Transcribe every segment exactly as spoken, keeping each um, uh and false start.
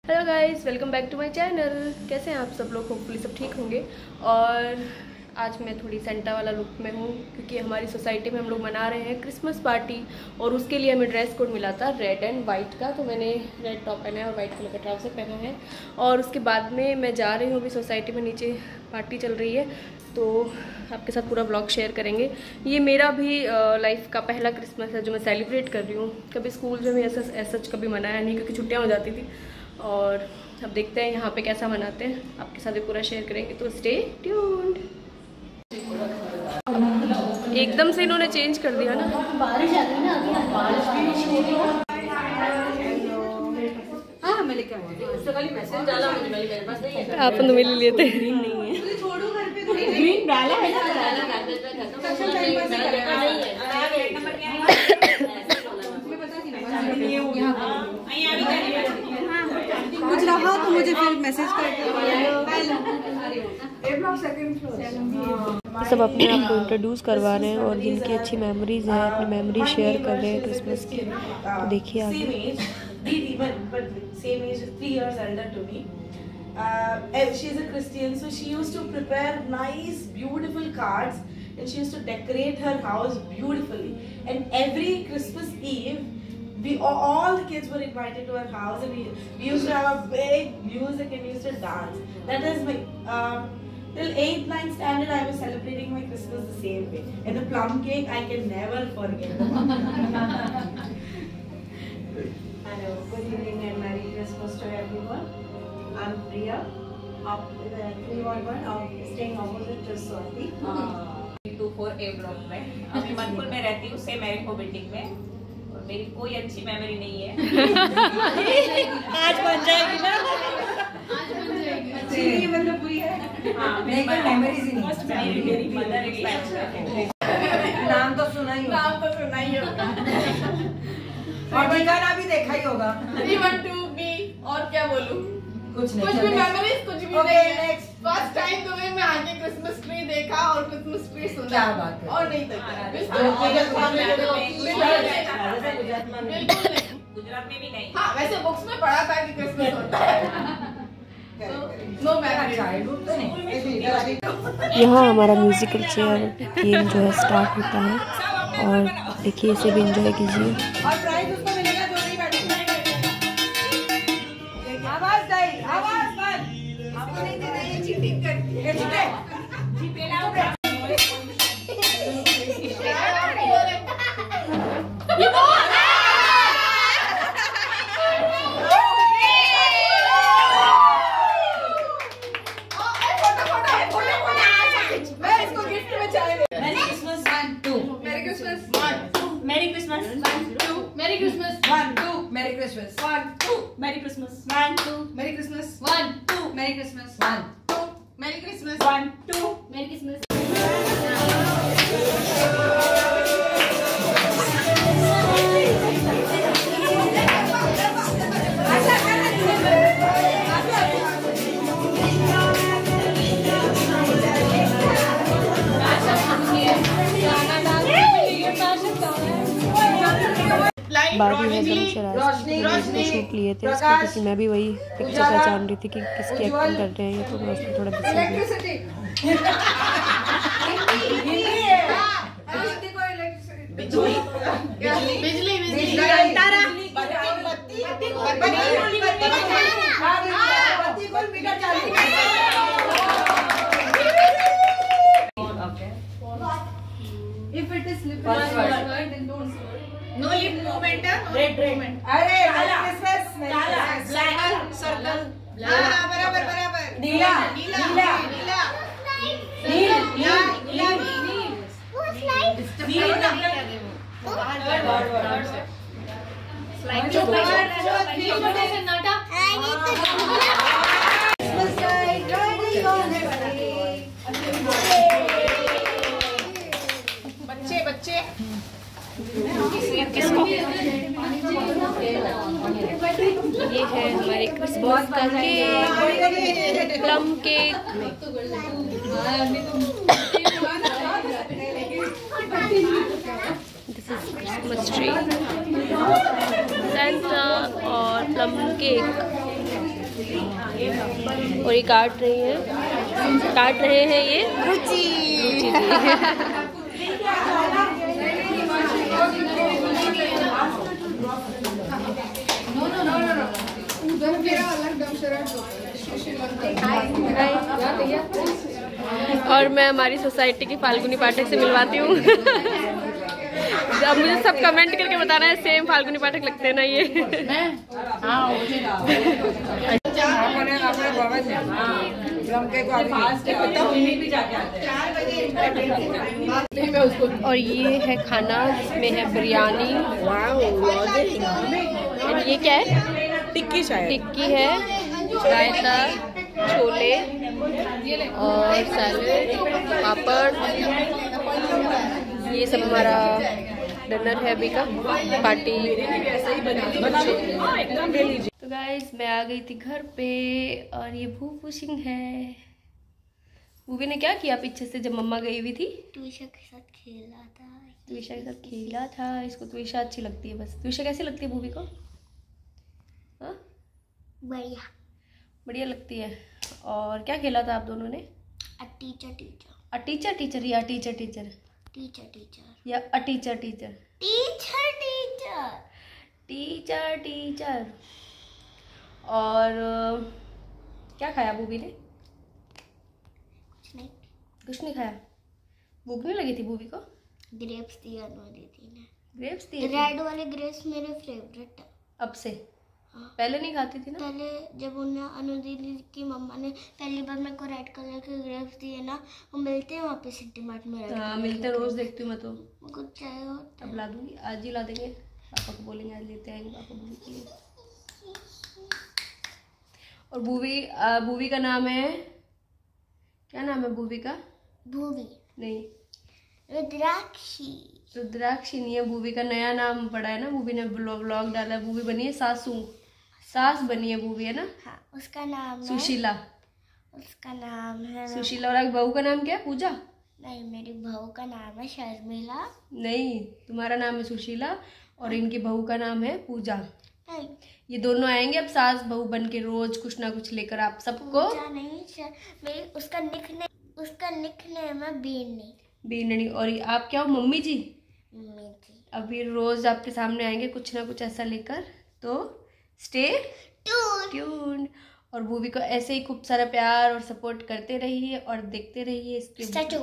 Hello guys, welcome back to my channel. कैसे हैं आप सब लोग? होपफुली सब ठीक होंगे। और आज मैं थोड़ी सेंटा वाला लुक में हूँ क्योंकि हमारी सोसाइटी में हम लोग मना रहे हैं क्रिसमस पार्टी और उसके लिए हमें ड्रेस कोड मिला था रेड एंड वाइट का। तो मैंने रेड टॉप पहना है और वाइट कलर का ट्राउजर पहना है। और उसके बाद में मैं जा रही हूँ, अभी सोसाइटी में नीचे पार्टी चल रही है तो आपके साथ पूरा ब्लॉग शेयर करेंगे। ये मेरा भी लाइफ का पहला क्रिसमस है जो मैं सेलिब्रेट कर रही हूँ। कभी स्कूल में भी ऐसा ऐसा कभी मनाया नहीं क्योंकि छुट्टियाँ हो जाती थी। और अब देखते हैं यहाँ पे कैसा मनाते हैं, आपके साथ भी पूरा शेयर करेंगे, तो स्टे ट्यून्ड। एकदम से इन्होंने चेंज कर दिया ना। बारिश आ गई ना अभी, बारिश भी हो रही है। हाँ मैं लेके आऊंगी, उससे खाली मैसेज डाला मुझे, मेरे पास नहीं है। आप तो मिल लिए थे। ग्रीन नहीं है, मुझे छोड़ो घर पे। ग्रीन डाला है ना, डाला कर देता है तो अच्छा टाइम पास करेगा नहीं है। नंबर क्या है तुम्हें पता नहीं है? यहां यहां भी करनी है। कुछ रहा तो मुझे फिर मैसेज कर दो। सब अपने आप को इंट्रोड्यूस करवा रहे हैं और जिनकी अच्छी मेमोरीज हैं अपनी मेमोरीज शेयर कर रहे हैं क्रिसमस की। तो देखिए आगे। Same age, three years elder to me. Uh, she is a Christian, so she used to prepare nice, beautiful cards, and she used to decorate her house beautifully. And every Christmas Eve, we all the kids were invited to her house, and we, we used to have a big music and we used to dance. That is my uh, till eighth, ninth standard. I was celebrating my Christmas the same way. And the plum cake, I can never forget. Hello, good evening and Merry Christmas to everyone. I'm Priya, of the three one one, of staying opposite to Swati. Two four A block में अभी मनपुर में रहती हूँ, same एरिको building में। और मेरी कोई अच्छी मेमोरी नहीं है। आज बन जाएगी ना, आज बन जाएगी। अच्छी नहीं मतलब बुरी है। हाँ, मेरी मेमोरीज ही नहीं। मेरी मेरी मदर एक्सपायर। नाम तो सुना ही होगा, नाम तो सुना ही होगा और ठिकाना भी देखा ही होगा। थ्री वन टू बी और क्या बोलूं? कुछ नहीं, कुछ भी मेमोरीज कुछ भी okay, नहीं है। next. फर्स्ट टाइम तुम्हें मैं आके क्रिसमस ट्री देखा और क्रिसमस ट्री सुना। क्या बात है? और नहीं तो गुजरात में भी नहीं। हाँ वैसे बुक्स में पढ़ा था कि क्रिसमस होता है। No memory. यहाँ हमारा म्यूजिकल चेयर गेम जो है स्टार्ट होता है और देखिए इसे भी एंजॉय कीजिए। और प्राइज उसको मिलेगा जो नहीं बैठेगा। आवाज नहीं, आवाज बंद। आपको नहीं देना, ये चीटिंग करती है। जीपे ना उठा। Merry Christmas. One, two. Merry Christmas. One, two. Merry Christmas. One, two. Merry Christmas. One, two. Merry Christmas. One, two. Merry Christmas. One, two. Merry Christmas. One, two. Merry Christmas. बारी है दम शराज को shoot लिए थे इसको क्योंकि मैं भी वही पिक्चर पहचान रही थी कि किसकी एक्टिंग कर रहे हैं, तो मैं उसमें थोड़ा बिजी बिजली बिजली If it is slippery, then don't sword. No lip movement. red, red. अरे Merry Christmas. काला, black, circle. हाँ बराबर बराबर। नीला, नीला, नीला, नीला, नीला, नीला, नीला, नीला, स्लाइड जो से नाटा। बच्चे बच्चे किसको ये है हमारे क्रिसमस का cake, plum cake. This is Christmas tree, Santa और प्लम केक। और ये काट रही हैं, काट रहे हैं ये रुचि। और मैं हमारी सोसाइटी की फाल्गुनी पाठक से मिलवाती हूँ। अब मुझे सब कमेंट करके बताना है सेम फाल्गुनी पाठक लगते हैं ना ये। और ये है खाना, इसमें है बिरयानी, ये क्या है, टिक्की शायद, टिक्की है, रायता, छोले और सैलेड, पापड़। ये सब हमारा डिनर है अभी का पार्टी। तो गाइस मैं आ गई थी घर पे और ये भूपू सिंह है। भूबी ने क्या किया पीछे से जब मम्मा गई हुई थी? त्विषा के साथ खेला था। त्विषा के साथ खेला था। इसको त्विषा अच्छी लगती है बस। त्विषा कैसी लगती है भूबी को? हाँ बढ़िया बढ़िया लगती है। और क्या खेला था आप दोनों ने? A teacher teacher. A teacher teacher या टीचर टीचर? टीचर टीचर या a teacher teacher? Teacher teacher teacher teacher. और क्या खाया भूबी ने? कुछ नहीं कुछ नहीं खाया। भूख नहीं लगी थी भूबी को? ग्रेप्स दिया अनुदी ने। ग्रेप्स दिए? रेड वाले ग्रेप्स मेरे फेवरेट है। अब से? हाँ। पहले नहीं खाती थी ना? पहले जब उन्हें अनुदीदी की मम्मा ने पहली बार मेरे को रेड कलर के ग्रेप्स दिए ना, वो मिलते हैं वहाँ पे सिटी मार्ट में। हाँ मिलते हैं, रोज देखती हूँ मैं तो। कुछ चाहिए होता है। अब ला दूंगी, आज ही ला देंगे। पापा को बोलेंगे आज लेते आएंगे पापा भूबी के लिए। और भूबी भूबी का नाम है, क्या नाम है भूबी का? भूबी नहीं, रुद्राक्षी। रुद्राक्षी नहीं है, भूबी का नया नाम पड़ा है ना। भूबी ने ब्लॉग डाला है। भूबी बनी है सासू, सास बनी है भूबी, है ना? हाँ उसका नाम है सुशीला। उसका नाम है सुशीला। और बहू का नाम क्या है? पूजा? नहीं, मेरी बहू का नाम है शर्मिला। नहीं, तुम्हारा नाम है सुशीला और इनकी बहू का नाम है पूजा। नहीं, ये दोनों आएंगे अब सास बहू बन के, रोज कुछ ना कुछ लेकर आप सबको। पूजा नहीं, मेरी उसका निकनेम उसका निकनेम है बीनी। बीननी। और ये आप क्या हो? मम्मी जी। मम्मी जी। अभी रोज आपके सामने आएंगे कुछ ना कुछ ऐसा लेकर, तो स्टे ट्यून्ड। और भूबी को ऐसे ही खूब सारा प्यार और सपोर्ट करते रहिए और देखते रहिए इसके। स्टैचू।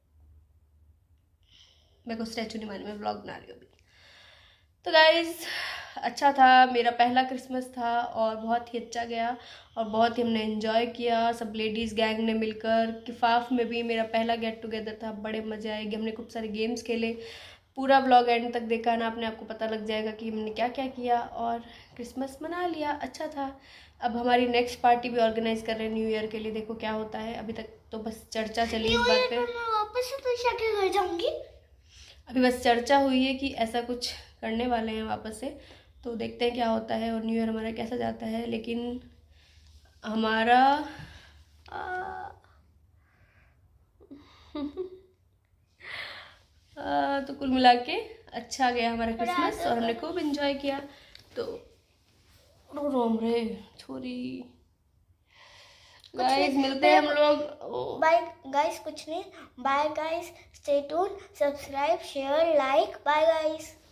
मेरे को स्टैचू नहीं माने, मैं ब्लॉग बना रही हूँ अभी। तो गाइज अच्छा था, मेरा पहला क्रिसमस था और बहुत ही अच्छा गया और बहुत ही हमने एंजॉय किया सब लेडीज़ गैंग ने मिलकर। किफ़ाफ में भी मेरा पहला गेट टुगेदर था, बड़े मज़े आए। हमने खूब सारे गेम्स खेले। पूरा ब्लॉग एंड तक देखा ना आपने, आपको पता लग जाएगा कि हमने क्या क्या किया और क्रिसमस मना लिया, अच्छा था। अब हमारी नेक्स्ट पार्टी भी ऑर्गेनाइज कर रहे हैं न्यू ईयर के लिए, देखो क्या होता है। अभी तक तो बस चर्चा चली इस बात पे। मैं वापस से त्विषा के घर जाऊंगी। अभी बस चर्चा हुई है कि ऐसा कुछ करने वाले हैं वापस से, तो देखते हैं क्या होता है और न्यू ईयर हमारा कैसा जाता है। लेकिन हमारा आ, आ, तो कुल मिला के अच्छा गया हमारा क्रिसमस और हमने खूब एंजॉय किया। तो रो रोम रे छोरी। गाइस मिलते हैं हम लोग। बाय गाइस, कुछ नहीं, bye guys, stay tuned, subscribe, share, like, bye guys.